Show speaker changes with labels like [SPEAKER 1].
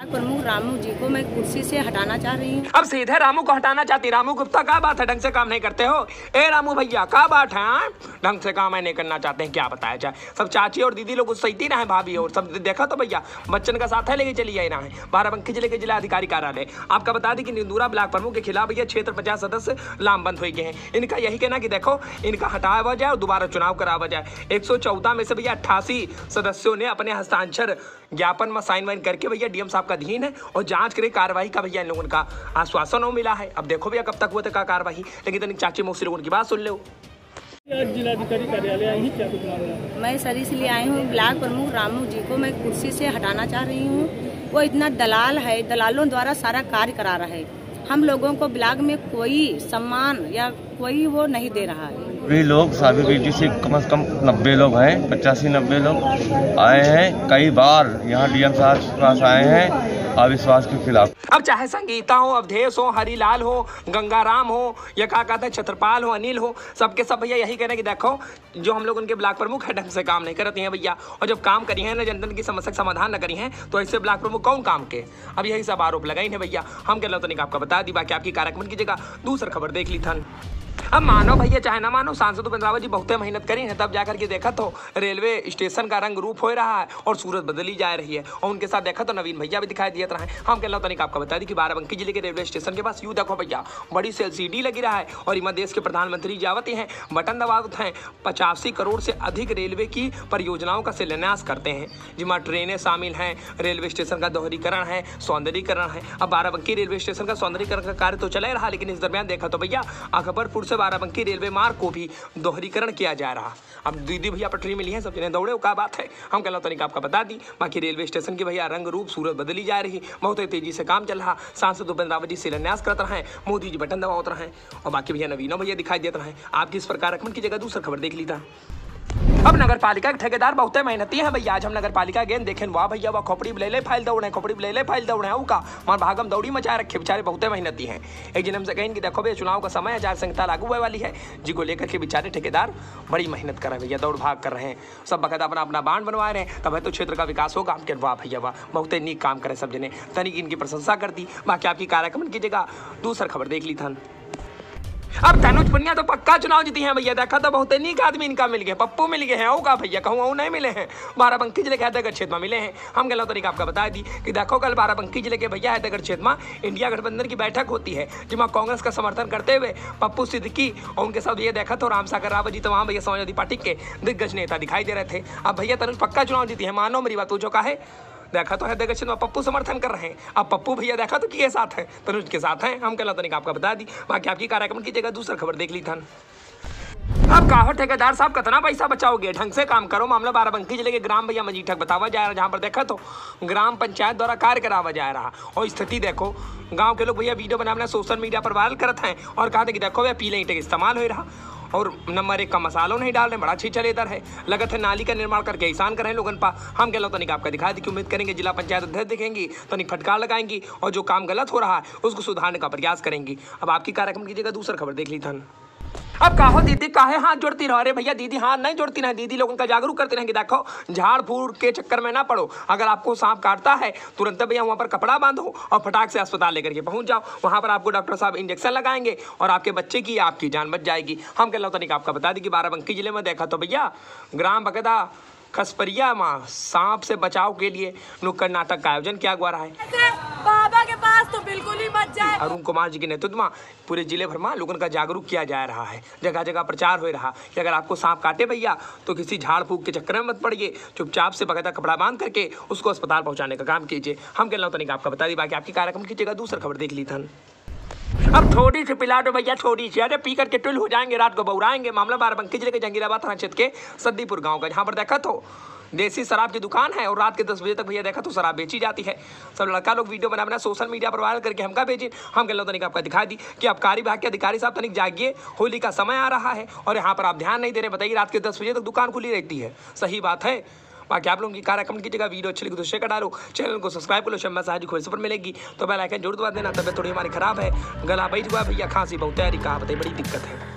[SPEAKER 1] प्रमुख रामू जी को मैं कुर्सी से हटाना चाह रही हूँ।
[SPEAKER 2] अब सीधे रामू को हटाना चाहती। रामू गुप्ता, क्या बात है, ढंग से काम नहीं करते हो? ए रामू भैया, क्या बात है, ढंग से काम नहीं करना चाहते हैं, क्या बताया जाए? सब चाची और दीदी लोग सही रहे, भाभी और सब देखा तो भैया बच्चन का साथ है लेके चली आई रहा है। बाराबंकी जिले के जिला अधिकारी कार्यालय आपका बता दी कि निंदूरा ब्लॉक प्रमुख के खिलाफ भैया क्षेत्र 50 सदस्य लामबंद हो गए हैं। इनका यही कहना कि देखो इनका हटाया जाए और दोबारा चुनाव करावा जाए। 114 में से भैया 88 सदस्यों ने अपने हस्ताक्षर ज्ञापन में साइन वाइन करके भैया डीएम साहब का अधीन है और जांच करे कार्रवाई का भैया इन लोगों का आश्वासन मिला है। अब देखो भैया कब तक हुआ तक कार्रवाई, लेकिन तनिक चाची मौसी लोगों की बात सुन लो।
[SPEAKER 3] जिलाधिकारी कार्यालय आई क्या कुछ मामला?
[SPEAKER 1] मैं सर इसलिए आई हूँ, ब्लॉक प्रमुख रामू जी को मैं कुर्सी से हटाना चाह रही हूँ। वो इतना दलाल है, दलालों द्वारा सारा कार्य करा रहा है। हम लोगों को ब्लॉक में कोई सम्मान या कोई वो नहीं दे रहा है।
[SPEAKER 4] वे लोग साबिर बेटी से कम से कम 90 लोग हैं, 85-90 लोग आए हैं। कई बार यहाँ डीएम साहब के पास आए हैं अविश्वास के खिलाफ।
[SPEAKER 2] अब चाहे संगीता हो, अवधेश हो, हरीलाल हो, गंगाराम हो या क्या कहते हैं छत्रपाल हो, अनिल हो, सबके सब भैया यही कहना कि देखो जो हम लोग उनके ब्लॉक प्रमुख है ढंग से काम नहीं करते हैं भैया, और जब काम करी है ना जनता की समस्या का समाधान न करी है तो ऐसे ब्लॉक प्रमुख कौन काम के? अब यही सब आरोप लगाई है भैया। हम कह लो आपका बता दी, बाकी आपकी कार्यक्रम की जगह दूसरी खबर देख ली था। अब मानो भैया चाहे ना मानो, सांसद उपेंद्र रावत जी बहुत मेहनत करी है, तब जाकर के देखा तो रेलवे स्टेशन का रंग रूप हो रहा है और सूरत बदली जा रही है। और उनके साथ देखा तो नवीन भैया भी दिखाई दिए रहे। हम कह रहे आपको बता दी कि बाराबंकी जिले के रेलवे स्टेशन के पास यूं देखो भैया बड़ी सी LCD लगी रहा है और इमा देश के प्रधानमंत्री जावती हैं, बटन दबाते हैं, 85 करोड़ से अधिक रेलवे की परियोजनाओं का शिलान्यास करते हैं, जिसमें ट्रेनें शामिल हैं, रेलवे स्टेशन का दोहरीकरण है, सौंदर्यीकरण है। अब बाराबंकी रेलवे स्टेशन का सौंदर्यीकरण का कार्य तो चला रहा, लेकिन इस दरमियान देखा तो भैया अकबरपुर से बाराबंकी रेलवे मार्ग को भी दोहरीकरण किया जा रहा। अब दीदी भैया पटरी मिली है, सब जने दौड़े, क्या बात है। हम कहना तनिक आपका बता दी, बाकी रेलवे स्टेशन की भैया रंग रूप सूरत बदली जा रही, बहुत तेजी से काम चल रहा। सांसद उपेंद्र रावत जी शिलान्यास करते रहे, मोदी जी बटन दबाते रहे और बाकी भैया नवीनों भैया दिखाई देते रहे। आपकी इस प्रकार रकम की जगह दूसरी खबर देख ली था। अब नगर पालिका के ठेकेदार बहुत मेहनती है भैया। आज हम नगर पालिका गेंद देखें, वाह भैया वाह, खोपड़ी ले फाइल दौड़े, खोपड़ी ले फाइल दौड़े का मार भागम दौड़ी मचा रखे, बेचारे बहुत मेहनती हैं। एक दिन हमसे कहें कि देखो भैया चुनाव का समय, आचार संहिता लागू होने वाली है जी को लेकर के बेचारे ठेकेदार बड़ी मेहनत कर रहे हैं भैया, दौड़ भाग कर रहे हैं, सब बकायदा अपना अपना बांड बनवा रहे हैं, तब है तो क्षेत्र का विकास होगा। हम वाह भैया वाह, बहुत नीक काम करे सब जने, तनिक इनकी प्रशंसा कर दी। बाकी आपकी कार्यक्रम की जगह दूसरी खबर देख ली था। अब तनुज पुनिया तो पक्का चुनाव जीती हैं भैया, देखा तो बहुत नीक आदमी इनका मिल गए, पप्पू मिल गए हैं, होगा भैया कहूँ नहीं मिले हैं, बाराबंकी जिले के हैदरगढ़ क्षेत्र में मिले हैं। हम गलत तरीका आपका बता दी कि देखो कल बाराबंकी जिले के भैया हैदरगढ़ क्षेत्र में इंडिया गठबंधन की बैठक होती है, जिसमें कांग्रेस का समर्थन करते हुए पप्पू सिद्दीकी और उनके साथ ये देखा तो रामसागर रावत जी तो वहाँ भैया समाजवादी पार्टी के दिग्गज नेता दिखाई दे रहे थे। अब भैया तनुज पक्का चुनाव जीती है, मानो मेरी बात, जो का है देखा तो हैदरगढ़ क्षेत्र में पप्पू समर्थन कर रहे हैं। अब पप्पू भैया देखा तो किसके साथ है, तनुज के साथ हैं। हम कहना तनिक आपका बता दी, बाकी आपकी कार्यक्रम की जगह दूसरी खबर देख ली था। अब कहो ठेकेदार साहब कितना पैसा बचाओगे, ढंग से काम करो। मामला बाराबंकी जिले के ग्राम भैया मजीठक बतावा जा रहा, जहाँ पर देखा तो ग्राम पंचायत द्वारा कार्य करावा जा रहा और स्थिति देखो, गाँव के लोग भैया वीडियो बनाना सोशल मीडिया पर वायरल करते हैं और कहा कि देखो भैया पीले ईंटे का इस्तेमाल हो रहा और नंबर 1 का मसालों नहीं डाल रहे, बड़ा अच्छी चलेदार है। लगत है नाली का निर्माण करके एहसान करें लोगन पा। हम कह लो तनिक आपका दिखा दी कि उम्मीद करेंगे जिला पंचायत अध्यक्ष दिखेंगी, तनिक फटकार लगाएंगी और जो काम गलत हो रहा है उसको सुधारने का प्रयास करेंगी। अब आपकी कार्यक्रम की जगह दूसरी खबर देख ली था। अब कहो दीदी काहे हाथ जोड़ती रहो, अरे भैया दीदी हाथ नहीं जोड़ती रहे, दीदी लोगों का जागरूक करते रहे कि देखो झाड़ फूड़ के चक्कर में ना पड़ो, अगर आपको सांप काटता है तुरंत भैया वहाँ पर कपड़ा बांधो और फटाक से अस्पताल लेकर के पहुँच जाओ, वहाँ पर आपको डॉक्टर साहब इंजेक्शन लगाएंगे और आपके बच्चे की आपकी जान बच जाएगी। हम कह लो तनिक आपका बता दी कि बाराबंकी जिले में देखा तो भैया ग्राम बगदा खसपरिया में सांप से बचाव के लिए नुक्कड़ नाटक का आयोजन किया गया है।
[SPEAKER 5] बाबा के पास तो बिल्कुल ही मत जाए।
[SPEAKER 2] अरुण कुमार जी के नेतृत्व में पूरे जिले भर में लोगों का जागरूक किया जा रहा है, जगह जगह प्रचार हो रहा कि अगर आपको सांप काटे भैया तो किसी झाड़ फूक के चक्कर में मत पड़िए, चुपचाप से बकायदा कपड़ा बांध करके उसको अस्पताल पहुंचाने का काम कीजिए। हम कहना तनिक आपका बता दी, बाकी आपकी कार्यक्रम की जगह दूसरी खबर देख ली था। अब थोड़ी सी पिला दो भैया, थोड़ी सी, अरे पी करके टुल हो जाएंगे, रात को बौराएंगे। मामला बाराबंकी जिले के जंगीराबाद थाना क्षेत्र के सद्दीपुर गांव का, जहां पर देखा तो देसी शराब की दुकान है और रात के 10 बजे तक भैया देखा तो शराब बेची जाती है। सब लड़का लोग वीडियो बना सोशल मीडिया पर वायरल करके हमका भेजी। हम कह लो तनिक आपका दिखा दी कि आबकारी विभाग के अधिकारी साहब तनिक जागिए, होली का समय आ रहा है और यहाँ पर आप ध्यान नहीं दे रहे। बताइए रात के 10 बजे तक दुकान खुली रहती है, सही बात है। बाकी आप लोगों की कार्यक्रम की जगह वीडियो अच्छी लगी तो शेयर कर डालो, चैनल को सब्सक्राइब कर लो। शम्मा साहब जी खोज पर मिलेगी तो बेल आइकन जरूर दबा देना। तबियत थोड़ी हमारी खराब है, गला बैठ हुआ भैया, खांसी बहुत तैयारी, कहा बताइए बड़ी दिक्कत है।